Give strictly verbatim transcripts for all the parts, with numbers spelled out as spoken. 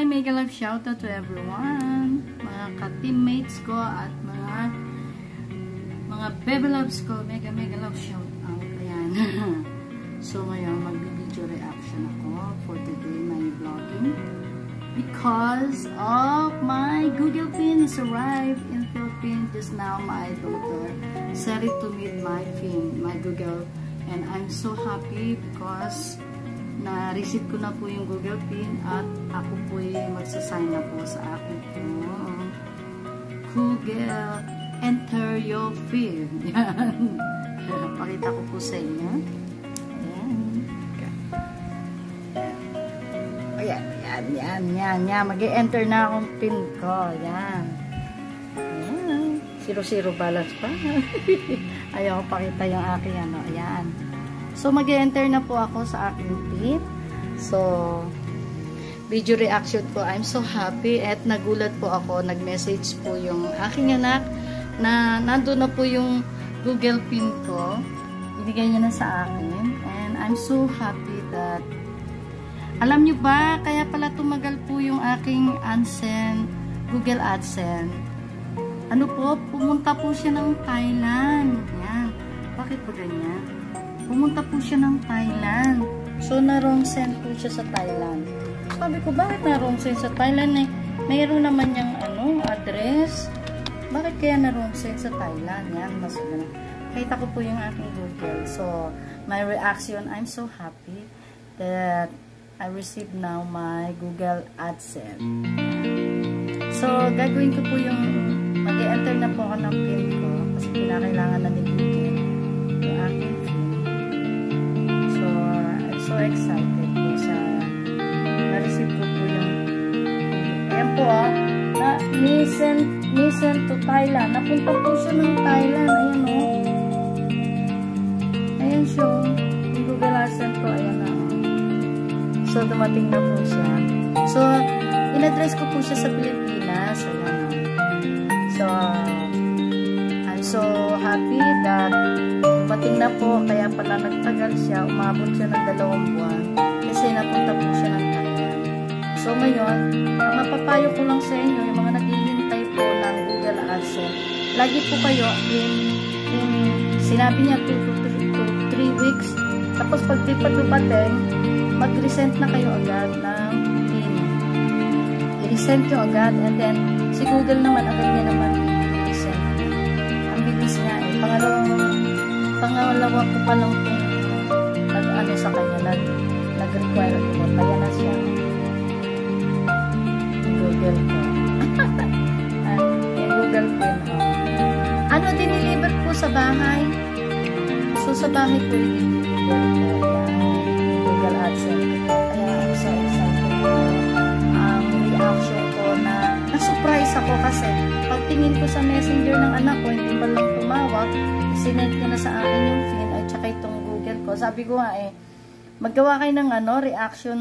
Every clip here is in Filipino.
Hi! Mega love shoutout to everyone. Mga ka-teammates ko at mga mga baby loves ko. Mega mega love shoutout. Ayan. So ngayon, mag-video reaction ako for today, my vlogging. Because of my Google Pin is arrived in Philippines. Just now, my daughter said it to meet my Pin, my Google. And I'm so happy because na-receive ko na po yung Google Pin at ako po ay magsasign na po sa akin po. Google, enter your Pin. Yan. Pakita ko po sa inyo. Ayan. Ayan, yan, yan, yan, yan. Mag-enter na akong Pin ko. Ayan. Ayan. Zero-zero balance pa. Ayaw ko pakita yung aking ano. Ayan. So, mag-enter na po ako sa aking pin. So, video reaction po. I'm so happy at nagulat po ako. Nag-message po yung aking anak na nandun na po yung Google Pin ko. Ibigay niya na sa akin. And I'm so happy that alam nyo ba, kaya pala tumagal po yung aking AdSense, Google AdSense. Ano po, pumunta po siya ng Thailand. Yan. Bakit po ganyan? Pumunta po siya ng Thailand. So, na-wrong send po siya sa Thailand. Sabi ko, bakit na-wrong send sa Thailand? Eh, mayroon naman niyang ano, address. Bakit kaya na-wrong send sa Thailand? Yan, mas gano'n. Kita ko po yung aking Google. So, my reaction, I'm so happy that I received now my Google AdSense. So, gagawin ko po yung, mag-enter na po ako ng pin ko kasi kinakailangan na ni Google yung aking pin. So excited po sa na-receive ko po yung ayan po ah na mission, mission to Thailand. Napunta po siya ng Thailand. Ayan o oh. Ayan siya yung Google AdSense ko. Ayan na oh. So dumating na po siya. So in-address ko po siya sa Pilipinas. Ayan o oh. So I'm so happy that dumating na po, kaya pala nagtagal siya, umabot siya ng dalawang buwan kasi napunta po siya ng Thailand. So ngayon, ang mapapayo ko lang sa inyo, yung mga naghihintay po ng Google AdSense, lagi po kayo in, in sinabi niya two to three weeks, tapos pag di pa dumating, mag-resend na kayo agad ng pin. I-resend nyo agad, and then si Google naman, agad niya naman i-resend. Ang bilis niya eh. Pangalawang pangalawa ko pa lang itong nag-ano sa kanya, nag-require ko. Kaya na siya. Google ko. Yung Google Pin. Oh. Ano, diniliver po sa bahay? So, sa bahay po yung diniliver ko. Yung Google AdSense. Kaya I'm so excited po. Ang reaction ko na na-surprise ako kasi pagtingin ko sa messenger ng anak ko, hindi pa lang tumawag, sinend niya na sa akin yung Pin at saka itong Google ko. Sabi ko nga eh, maggawa kayo ng ano, reaction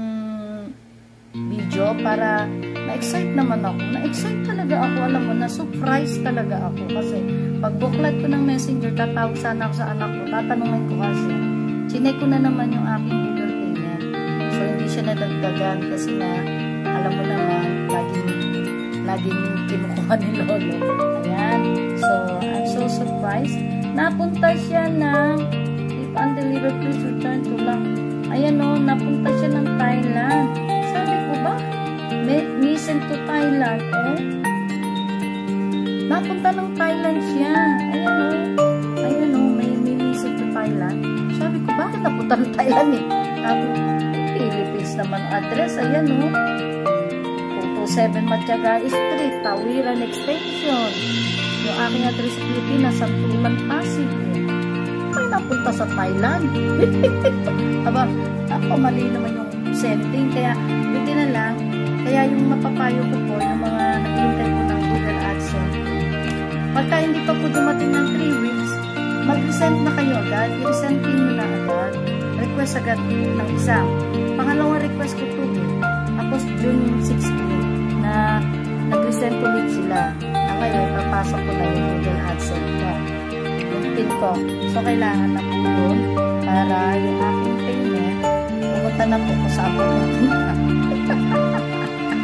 video para na-excite naman ako. Na-excite talaga ako, alam mo, na-surprise talaga ako. Kasi pag buklat ko ng messenger, tatawag sana ako sa anak ko, tatanungin ko kasi. Chinek ko na naman yung aking Google Pin niya. So, hindi siya nadagdagan kasi na, alam mo naman, laging, laging kinukuha ni Lolo. Ayan. So, I'm so surprised. Napunta siya ng if undelivered, please return to lang. Ayan o, napunta siya ng Thailand. Sabi ko ba? Mission to Thailand. Oh. Napunta ng Thailand siya. Ayan o. Ayan o, may, may mission to Thailand. Sabi ko, bakit napunta ng Thailand eh? Ako, Philippines naman address. Ayan o. two two seven Matyaga Street, Tawiran Extension. Yung aking address sa Pilipinas, Santulan, Pasig. Ay, napunta sa Thailand. Aba, ako, mali naman yung sending. Kaya, buti na lang. Kaya yung mapapayo ko po, yung mga naghihintay po ng Google AdSense. Pagka hindi pa po dumating ng three weeks, mag-resend na kayo agad. I-resend pin nyo na agad. Request agad ng isa. Pangalawang request ko po. Tapos, June sixteen, na nag-resend ulit sila. Ngayon, papasok ko na yung Google AdSense ko. Yung pin ko. So, kailangan na po doon para yung aking payment pumunta na po ko sa abang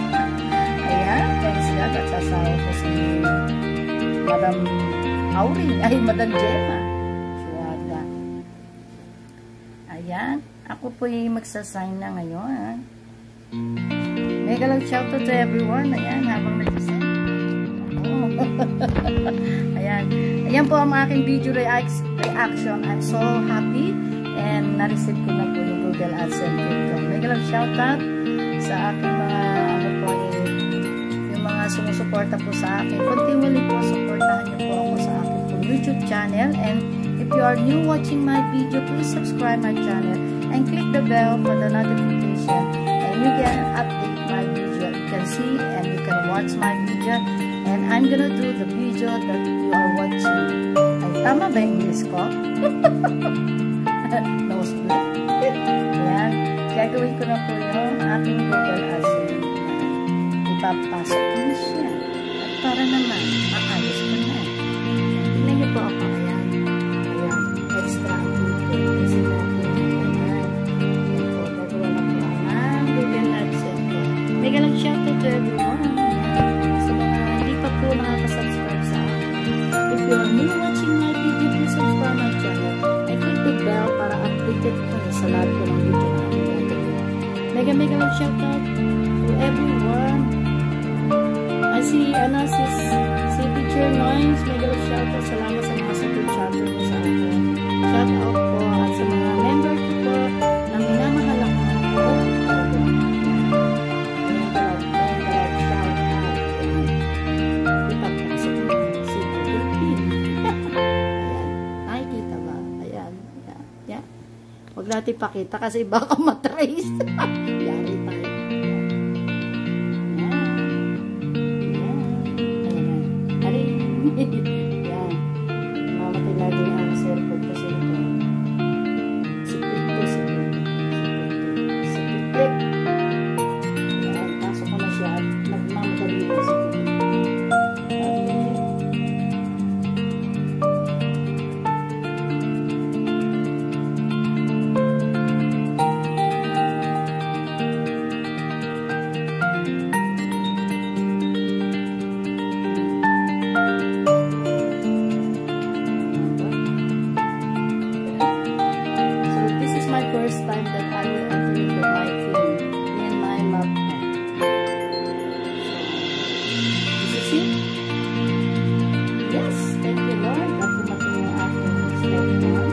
yan at sasawa ko si Madam Auring, ay Madam Gemma. Suwada. Ayan. Ako po yung magsasign na ngayon. Mega love shout out to everyone. Ayan, habang nag-send. Oh. Ayan. Ayan po ang aking video reaction. I'm so happy and na-receive ko na po yung Google AdSense ko. Mega love shout out sa aking mga ano po yung, yung mga sumusuporta po sa akin. Continually po, supportahan niyo po ako sa aking po YouTube channel. And if you are new watching my video, please subscribe my channel and click the bell for the notification, and you can update my video. You can see and you can watch my video, and I'm gonna do the video that you are watching. Ay, tama ba yung English ko? No split. Ayan, gagawin ko na po yung aking Google AdSense. Ipapasok ko na siya. At para naman, maayos ko na. Tingnan niyo po ako. Ayan. Ayan. Extra activity. Kasi natin. Mega lang shout out to everyone. Sa mga hindi pa po nakaka-subscribe sa akin. If you are new watching my video, please subscribe my channel and click the bell para updated po sa lahat ko ng video na aking. Mega mega lang shout out to everyone. I see, ano, si, si Teacher Noyes. Mega lang shout out. Salamat sa mga super chatter mo sa akin. Shout out po at sa mga member ko po na minamahal ako po. Huwag natin pakita kasi baka matrace. Yari tayo. Yan. Yan. Ayan. Yan. Mamatay natin ang cellphone kasi ito. Sipit to, sipit. Sipit to. Sipit. Yan. Pasok ko na siya at nagmamadali ko sipit. First time that I will enter into my film in my map. So, this is it. Yes, thank you Lord. At dumating yung aking step one.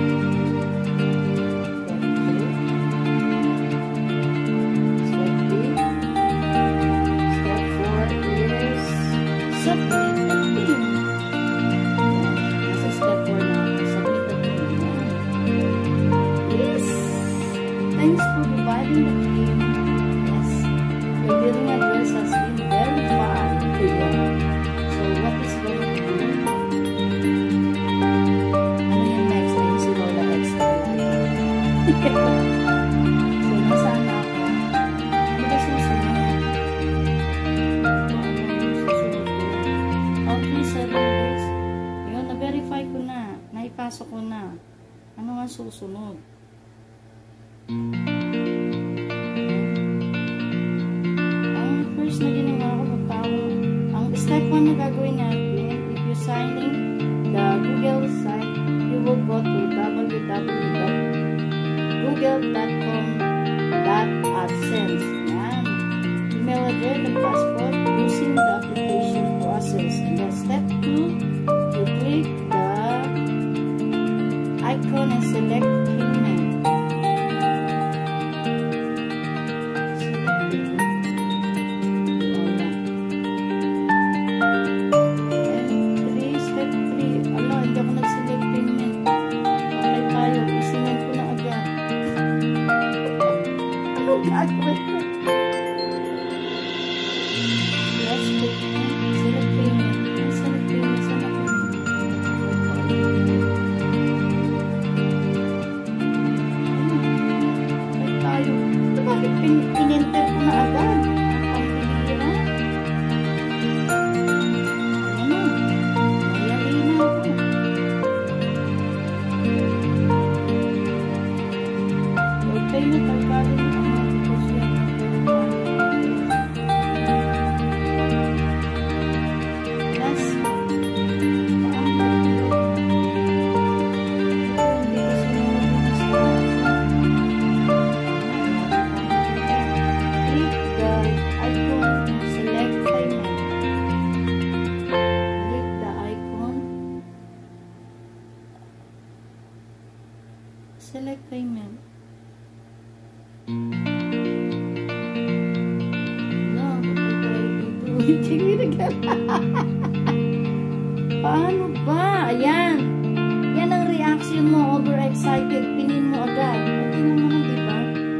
Step two. Step three. Step four is submit the film. Nasa step four na ako. Submit the film. Yes. Thanks for providing the film. Yes, your billing address has been verified. So, what is going to do? Ano yung next? Ayun si Lola Extra. So, nasaan na ako? Ano ba susunod? Ano yung susunod ko? Okay, seven days. Ayun, na-verify ko na. Naipasok ko na. Ano nga susunod? Ang first na ginawa ko, magtawag. Ang step one na gagawin natin, if you sign in the Google site, you will go to w w w dot google dot com dot adsense. Yan. Email address and passport using the application process. And then step two, you click the icon and select payment. In-enter ko na agad. Ang pilihan. Ayan na. Mayari na ako. Okay na tagbalin ang mga posyon. Select payment. No, patay tayo dito. Paano ba? Ayan. Yan ang reaction mo. Overexcited. Pinin mo agad. Okay naman, di ba?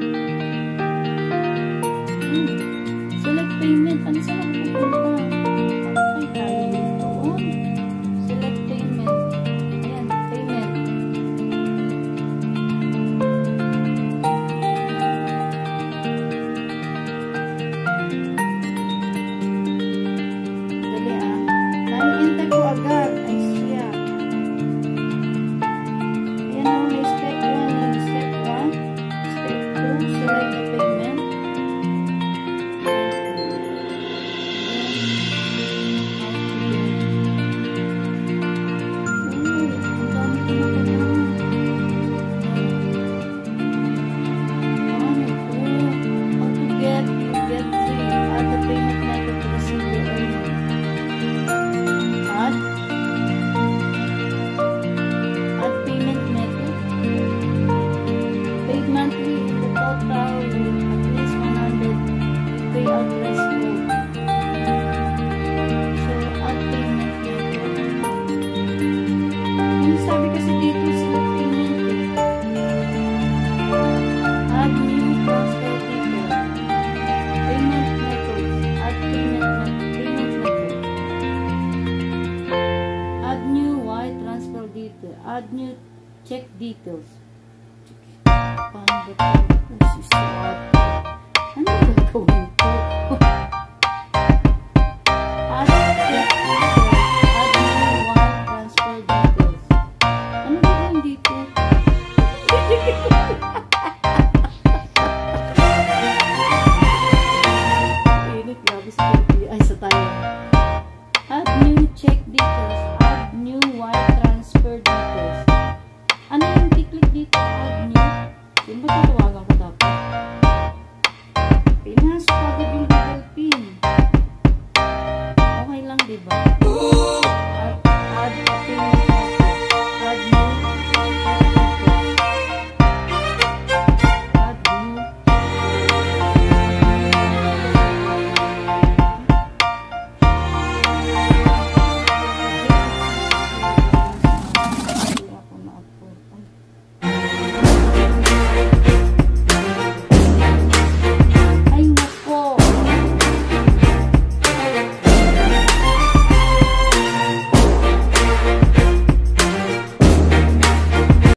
Hmm. Select payment. Ano sa magpupunta? Okay, tayo dito. Select payment. Ayan, payment. Dali ah. Nai-enter ko agad. Ay siya. Ayan na, may step one and step one. Step two, select the payment. Sabi kasi dito select payment eh. Add new transfer detail. Payment methods. Add payment payment method. Add new wire transfer detail. Add new check details. Paano ba ito? Oh, sisat. Ano ba gawin ko? Add check details. Add new wire transfer details. Ano ba yun dito? Init, grabe sa P. Ay, sa tayo. Add new check details. Add new wire transfer details. Ano yung i-click dito? Add new. Yun ba tatawagan ko dapat? Pinasok agad yung Google Pin. Okay lang, diba?